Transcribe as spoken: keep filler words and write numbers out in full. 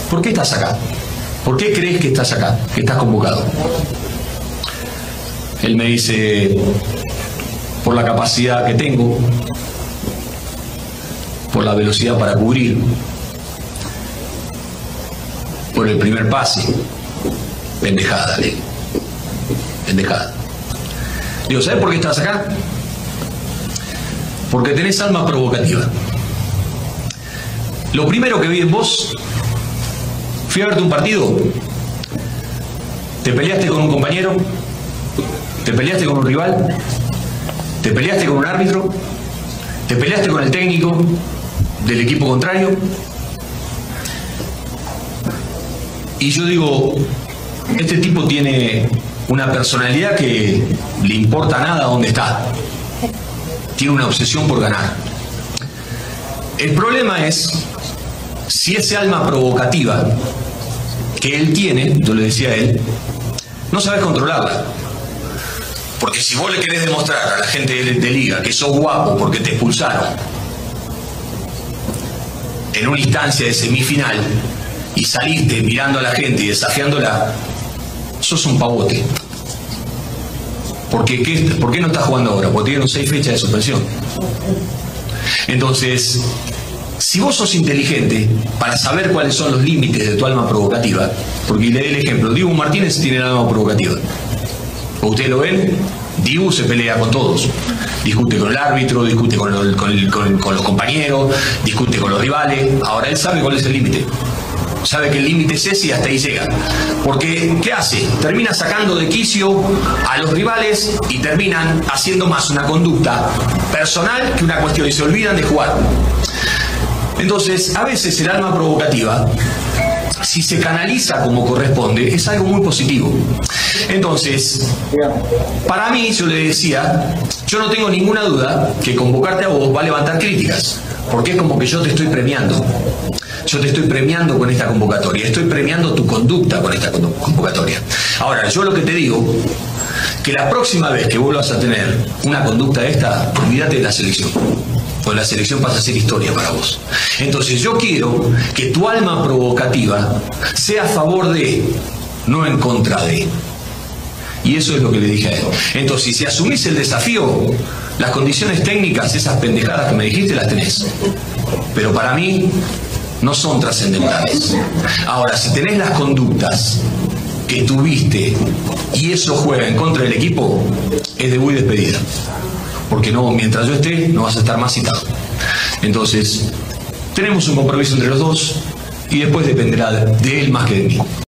¿por qué estás acá? ¿Por qué crees que estás acá, que estás convocado? Él me dice, por la capacidad que tengo, por la velocidad para cubrir, por el primer pase. Pendejada, le digo. Pendejada. Digo, ¿sabes por qué estás acá? Porque tenés alma provocativa. Lo primero que vi en vos, fui a verte un partido, te peleaste con un compañero, te peleaste con un rival, te peleaste con un árbitro, te peleaste con el técnico del equipo contrario, y yo digo, este tipo tiene una personalidad que le importa nada dónde está, tiene una obsesión por ganar. El problema es si ese alma provocativa que él tiene, yo le decía a él, no sabes controlarla. Porque si vos le querés demostrar a la gente de, de liga que sos guapo porque te expulsaron en una instancia de semifinal y saliste mirando a la gente y desafiándola, sos un pavote. Porque, ¿qué, ¿Por qué no estás jugando ahora? Porque tuvieron seis fechas de suspensión. Entonces, si vos sos inteligente para saber cuáles son los límites de tu alma provocativa, porque le doy el ejemplo, Dibu Martínez tiene el alma provocativa. Ustedes lo ven, Dibu se pelea con todos, discute con el árbitro, discute con, el, con, el, con, con los compañeros, discute con los rivales. Ahora él sabe cuál es el límite, sabe que el límite es ese y hasta ahí llega. Porque, ¿qué hace? Termina sacando de quicio a los rivales y terminan haciendo más una conducta personal que una cuestión y se olvidan de jugar. Entonces, a veces el alma provocativa, si se canaliza como corresponde, es algo muy positivo. Entonces, para mí, yo le decía, yo no tengo ninguna duda que convocarte a vos va a levantar críticas, porque es como que yo te estoy premiando. Yo te estoy premiando con esta convocatoria, estoy premiando tu conducta con esta convocatoria. Ahora, yo lo que te digo, que la próxima vez que vuelvas a tener una conducta de esta, olvídate de la selección. Pues la selección pasa a ser historia para vos. Entonces yo quiero que tu alma provocativa sea a favor de, no en contra de. Y eso es lo que le dije a él. Entonces, si asumís el desafío, las condiciones técnicas, esas pendejadas que me dijiste, las tenés. Pero para mí no son trascendentales. Ahora, si tenés las conductas que tuviste y eso juega en contra del equipo, es debut y despedida. Porque no, mientras yo esté, no vas a estar más citado. Entonces, tenemos un compromiso entre los dos y después dependerá de él más que de mí.